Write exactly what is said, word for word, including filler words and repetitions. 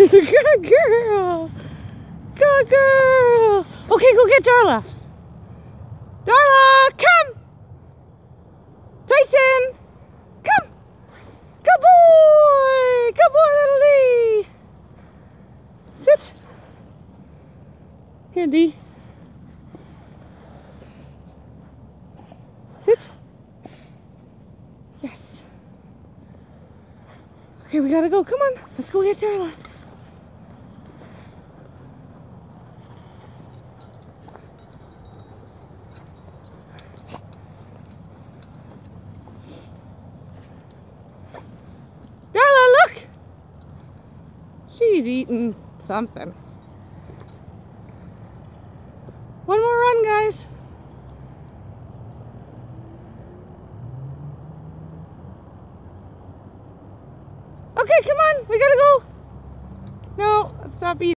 Good girl. Good girl. Okay, go get Darla. Darla, come. Tyson, come. Good boy. Good boy, little Lee. Sit. Here, Dee. Sit. Yes. Okay, we gotta go. Come on. Let's go get Darla. Darla, look! She's eating something. One more run, guys. Okay, come on. We gotta go. No, stop eating.